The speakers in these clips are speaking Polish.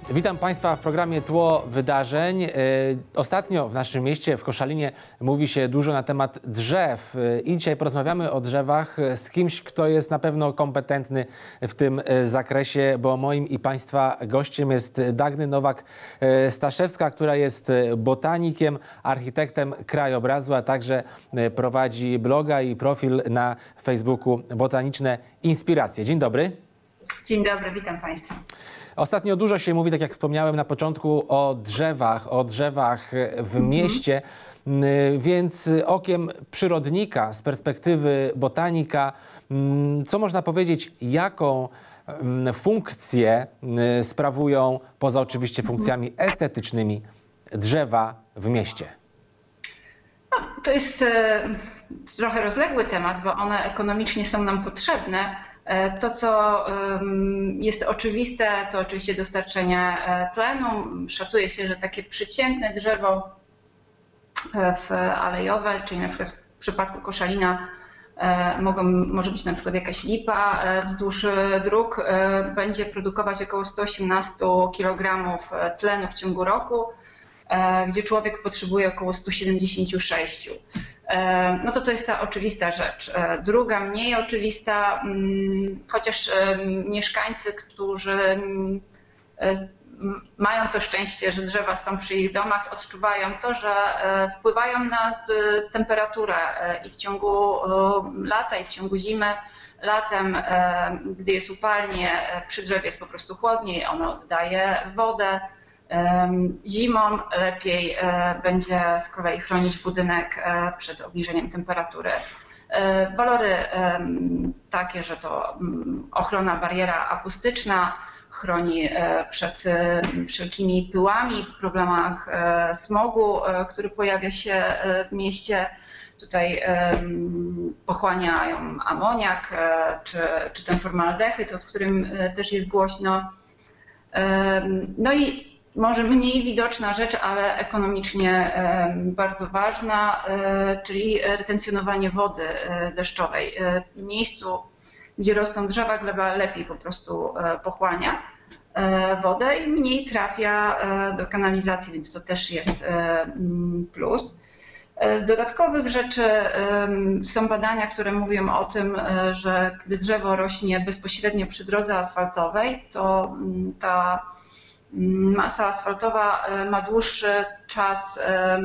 Witam Państwa w programie Tło Wydarzeń. Ostatnio w naszym mieście, w Koszalinie, mówi się dużo na temat drzew i dzisiaj porozmawiamy o drzewach z kimś, kto jest na pewno kompetentny w tym zakresie, bo moim i Państwa gościem jest Dagny Nowak-Staszewska, która jest botanikiem, architektem krajobrazu, a także prowadzi bloga i profil na Facebooku Botaniczne Inspiracje. Dzień dobry. Dzień dobry, witam Państwa. Ostatnio dużo się mówi, tak jak wspomniałem na początku, o drzewach w mieście, więc okiem przyrodnika, z perspektywy botanika, co można powiedzieć, jaką funkcję sprawują, poza oczywiście funkcjami estetycznymi, drzewa w mieście? No, to jest trochę rozległy temat, bo one ekonomicznie są nam potrzebne. To, co jest oczywiste, to oczywiście dostarczenie tlenu. Szacuje się, że takie przeciętne drzewo alejowe, czyli na przykład w przypadku Koszalina może być na przykład jakaś lipa wzdłuż dróg, będzie produkować około 118 kg tlenu w ciągu roku, gdzie człowiek potrzebuje około 176. No to jest ta oczywista rzecz. Druga, mniej oczywista, chociaż mieszkańcy, którzy mają to szczęście, że drzewa są przy ich domach, odczuwają to, że wpływają na temperaturę i w ciągu lata, i w ciągu zimy. Latem, gdy jest upalnie, przy drzewie jest po prostu chłodniej, ono oddaje wodę. Zimą lepiej będzie z kolei chronić budynek przed obniżeniem temperatury. Walory takie, że to ochrona, bariera akustyczna, chroni przed wszelkimi pyłami, problemach smogu, który pojawia się w mieście. Tutaj pochłaniają amoniak czy ten formaldehyd, o którym też jest głośno. No i może mniej widoczna rzecz, ale ekonomicznie bardzo ważna, czyli retencjonowanie wody deszczowej. W miejscu, gdzie rosną drzewa, gleba lepiej po prostu pochłania wodę i mniej trafia do kanalizacji, więc to też jest plus. Z dodatkowych rzeczy są badania, które mówią o tym, że gdy drzewo rośnie bezpośrednio przy drodze asfaltowej, to ta masa asfaltowa ma dłuższy czas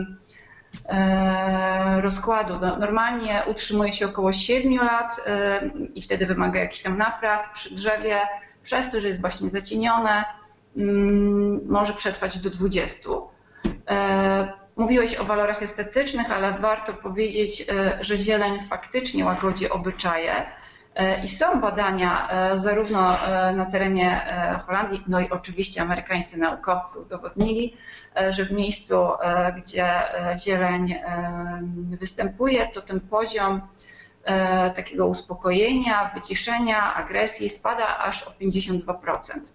rozkładu. Normalnie utrzymuje się około 7 lat i wtedy wymaga jakichś tam napraw przy drzewie. Przez to, że jest właśnie zacienione, może przetrwać do 20. Mówiłeś o walorach estetycznych, ale warto powiedzieć, że zieleń faktycznie łagodzi obyczaje. I są badania zarówno na terenie Holandii, no i oczywiście amerykańscy naukowcy udowodnili, że w miejscu, gdzie zieleń występuje, to ten poziom takiego uspokojenia, wyciszenia, agresji spada aż o 52%.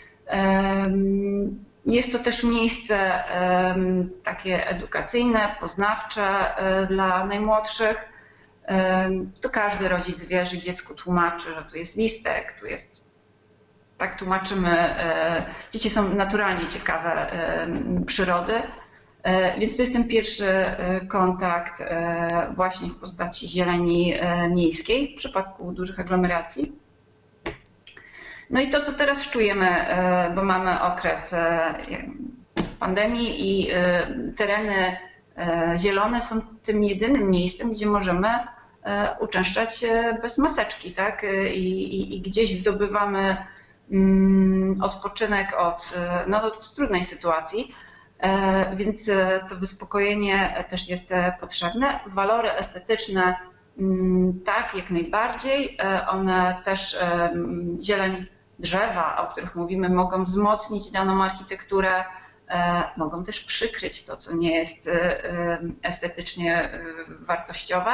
Jest to też miejsce takie edukacyjne, poznawcze dla najmłodszych. To każdy rodzic wie, że dziecku tłumaczy, że tu jest listek, tu jest... Tak tłumaczymy. Dzieci są naturalnie ciekawe przyrody, więc to jest ten pierwszy kontakt właśnie w postaci zieleni miejskiej w przypadku dużych aglomeracji. No i to, co teraz czujemy, bo mamy okres pandemii i tereny zielone są tym jedynym miejscem, gdzie możemy uczęszczać się bez maseczki, tak? I gdzieś zdobywamy odpoczynek od trudnej sytuacji, więc to wyspokojenie też jest potrzebne. Walory estetyczne tak, jak najbardziej. One też, zieleń, drzewa, o których mówimy, mogą wzmocnić daną architekturę, mogą też przykryć to, co nie jest estetycznie wartościowe.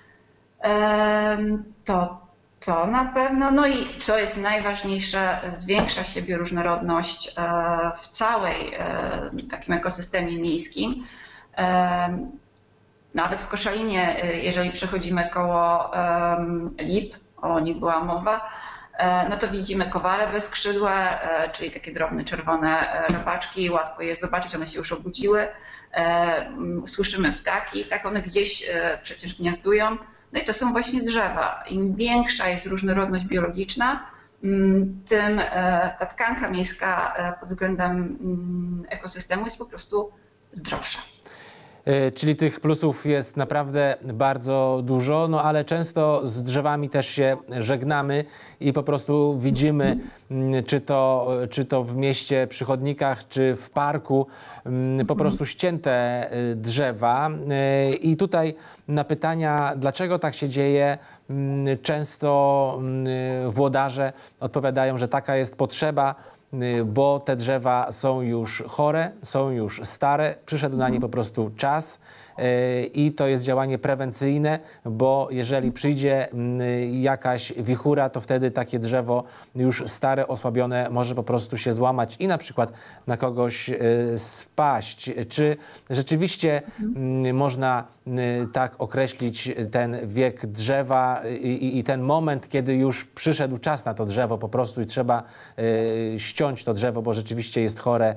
To na pewno. No i co jest najważniejsze, zwiększa się bioróżnorodność w całej takim ekosystemie miejskim. Nawet w Koszalinie, jeżeli przechodzimy koło lip, o nich była mowa, no to widzimy kowale bezskrzydłe, czyli takie drobne czerwone robaczki, łatwo je zobaczyć, one się już obudziły. Słyszymy ptaki, tak one gdzieś przecież gniazdują. No i to są właśnie drzewa. Im większa jest różnorodność biologiczna, tym ta tkanka miejska pod względem ekosystemu jest po prostu zdrowsza. Czyli tych plusów jest naprawdę bardzo dużo, no ale często z drzewami też się żegnamy i po prostu widzimy, czy to w mieście, przy chodnikach, czy w parku, po prostu ścięte drzewa. I tutaj na pytania, dlaczego tak się dzieje, często włodarze odpowiadają, że taka jest potrzeba, bo te drzewa są już chore, są już stare, przyszedł na nie po prostu czas i to jest działanie prewencyjne, bo jeżeli przyjdzie jakaś wichura, to wtedy takie drzewo już stare, osłabione może po prostu się złamać i na przykład na kogoś spaść. Czy rzeczywiście można tak określić ten wiek drzewa i ten moment, kiedy już przyszedł czas na to drzewo po prostu i trzeba ściąć to drzewo, bo rzeczywiście jest chore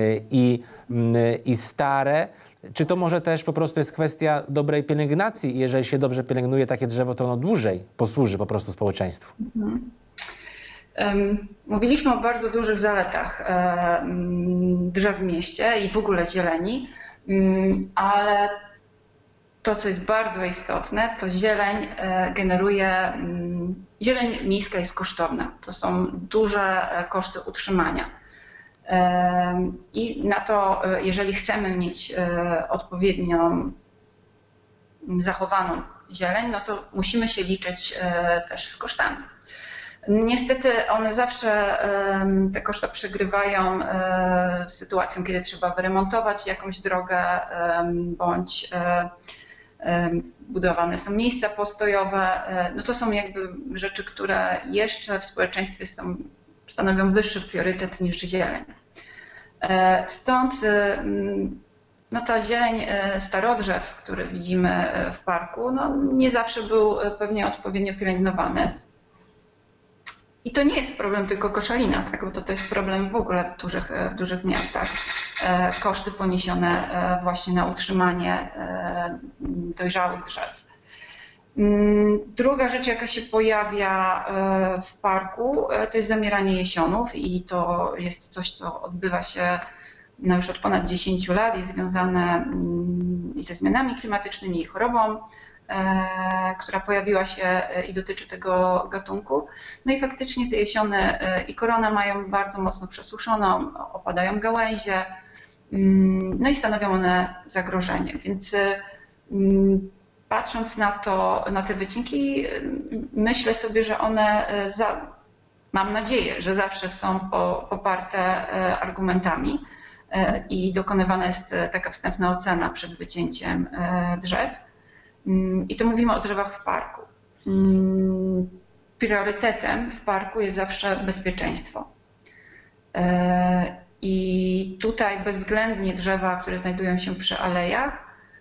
i stare? Czy to może też po prostu jest kwestia dobrej pielęgnacji i jeżeli się dobrze pielęgnuje takie drzewo, to ono dłużej posłuży po prostu społeczeństwu? Mówiliśmy o bardzo dużych zaletach drzew w mieście i w ogóle zieleni, ale to, co jest bardzo istotne, to zieleń generuje, zieleń miejska jest kosztowna. To są duże koszty utrzymania. I na to, jeżeli chcemy mieć odpowiednią zachowaną zieleń, no to musimy się liczyć też z kosztami. Niestety one zawsze, te koszta przegrywają sytuacją, kiedy trzeba wyremontować jakąś drogę bądź budowane są miejsca postojowe. No to są jakby rzeczy, które jeszcze w społeczeństwie stanowią wyższy priorytet niż zieleń. Stąd no ta zieleń starodrzew, który widzimy w parku, no nie zawsze był pewnie odpowiednio pielęgnowany. I to nie jest problem tylko Koszalina, tak? Bo to jest problem w ogóle w dużych miastach. Koszty poniesione właśnie na utrzymanie dojrzałych drzew. Druga rzecz, jaka się pojawia w parku, to jest zamieranie jesionów i to jest coś, co odbywa się no już od ponad 10 lat, jest związane ze zmianami klimatycznymi i chorobą, która pojawiła się i dotyczy tego gatunku. No i faktycznie te jesiony i korona mają bardzo mocno przesuszoną, opadają gałęzie, no i stanowią one zagrożenie. Więc patrząc na te wycinki, myślę sobie, że one, mam nadzieję, że zawsze są poparte argumentami i dokonywana jest taka wstępna ocena przed wycięciem drzew. I to mówimy o drzewach w parku. Priorytetem w parku jest zawsze bezpieczeństwo. I tutaj bezwzględnie drzewa, które znajdują się przy alejach,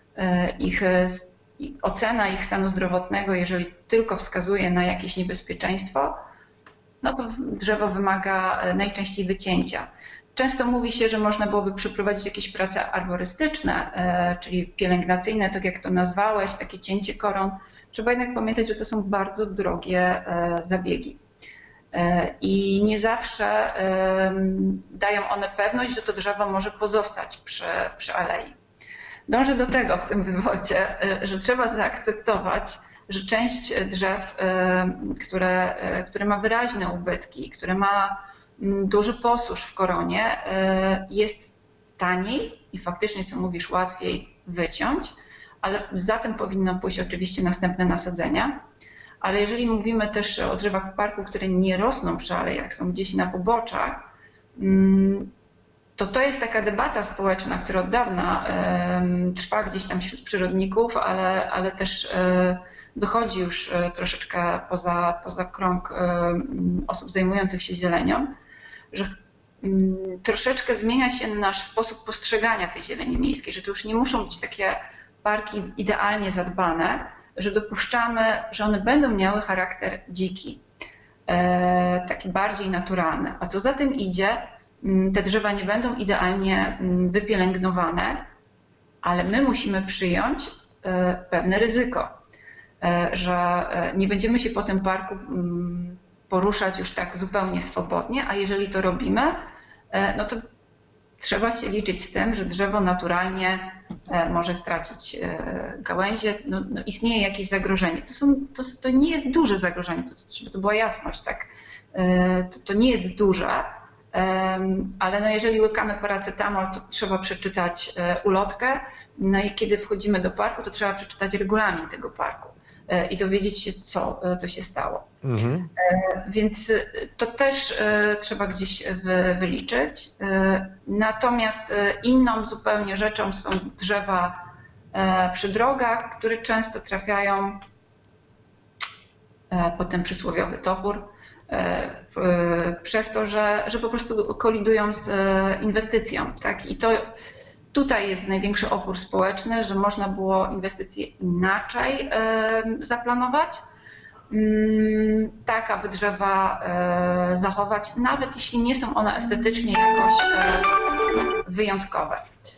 ocena ich stanu zdrowotnego, jeżeli tylko wskazuje na jakieś niebezpieczeństwo, no to drzewo wymaga najczęściej wycięcia. Często mówi się, że można byłoby przeprowadzić jakieś prace arborystyczne, czyli pielęgnacyjne, tak jak to nazwałeś, takie cięcie koron. Trzeba jednak pamiętać, że to są bardzo drogie zabiegi. I nie zawsze dają one pewność, że to drzewo może pozostać przy alei. Dążę do tego w tym wywodzie, że trzeba zaakceptować, że część drzew, które ma wyraźne ubytki, które ma duży posusz w koronie, jest taniej i faktycznie, co mówisz, łatwiej wyciąć, ale za tym powinno pójść oczywiście następne nasadzenia. Ale jeżeli mówimy też o drzewach w parku, które nie rosną przy alejach, są gdzieś na poboczach, to jest taka debata społeczna, która od dawna trwa gdzieś tam wśród przyrodników, ale też wychodzi już troszeczkę poza krąg osób zajmujących się zielenią, że troszeczkę zmienia się nasz sposób postrzegania tej zieleni miejskiej, że to już nie muszą być takie parki idealnie zadbane, że dopuszczamy, że one będą miały charakter dziki. takie bardziej naturalne. A co za tym idzie, te drzewa nie będą idealnie wypielęgnowane, ale my musimy przyjąć pewne ryzyko, że nie będziemy się po tym parku poruszać już tak zupełnie swobodnie, a jeżeli to robimy, no to trzeba się liczyć z tym, że drzewo naturalnie może stracić gałęzie, no istnieje jakieś zagrożenie. To nie jest duże zagrożenie, żeby to była jasność, tak? To nie jest duże, ale no jeżeli łykamy paracetamol, to trzeba przeczytać ulotkę, no i kiedy wchodzimy do parku, to trzeba przeczytać regulamin tego parku i dowiedzieć się, co się stało. Mhm. Więc to też trzeba gdzieś wyliczyć. Natomiast inną zupełnie rzeczą są drzewa przy drogach, które często trafiają pod ten przysłowiowy topór, przez to, że po prostu kolidują z inwestycją. Tak? I to tutaj jest największy opór społeczny, że można było inwestycje inaczej zaplanować, tak aby drzewa zachować, nawet jeśli nie są one estetycznie jakoś wyjątkowe.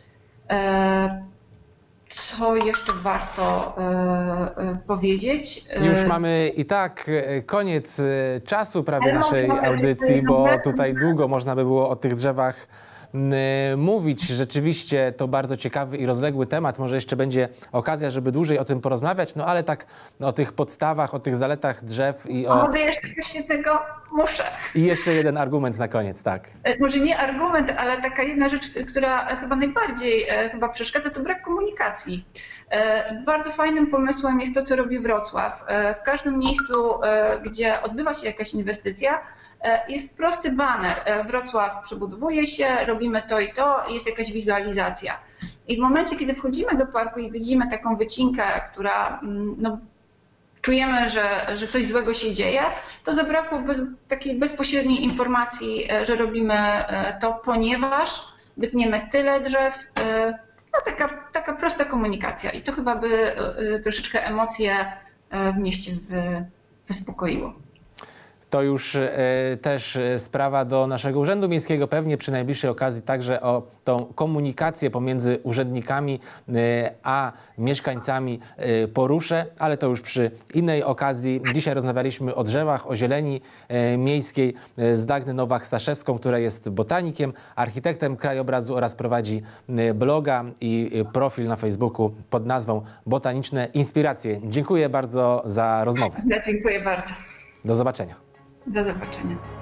Co jeszcze warto powiedzieć? Już mamy i tak koniec czasu prawie naszej audycji, bo tutaj długo można by było o tych drzewach mówić. Rzeczywiście to bardzo ciekawy i rozległy temat. Może jeszcze będzie okazja, żeby dłużej o tym porozmawiać, no ale tak o tych podstawach, o tych zaletach drzew i o... Mogę jeszcze tego muszę. I jeszcze jeden argument na koniec, tak. Może nie argument, ale taka jedna rzecz, która chyba najbardziej przeszkadza, to brak komunikacji. Bardzo fajnym pomysłem jest to, co robi Wrocław. W każdym miejscu, gdzie odbywa się jakaś inwestycja, jest prosty baner. Wrocław przebudowuje się, robimy to i to, jest jakaś wizualizacja. I w momencie, kiedy wchodzimy do parku i widzimy taką wycinkę, która no, czujemy, że coś złego się dzieje, to zabrakło takiej bezpośredniej informacji, że robimy to, ponieważ wytniemy tyle drzew. No, taka prosta komunikacja i to chyba by troszeczkę emocje w mieście wyspokoiło. To już też sprawa do naszego Urzędu Miejskiego. Pewnie przy najbliższej okazji także o tą komunikację pomiędzy urzędnikami a mieszkańcami poruszę, ale to już przy innej okazji. Dzisiaj rozmawialiśmy o drzewach, o zieleni miejskiej z Dagny Nowak-Staszewską, która jest botanikiem, architektem krajobrazu oraz prowadzi bloga i profil na Facebooku pod nazwą Botaniczne Inspiracje. Dziękuję bardzo za rozmowę. Ja dziękuję bardzo. Do zobaczenia. Do zobaczenia.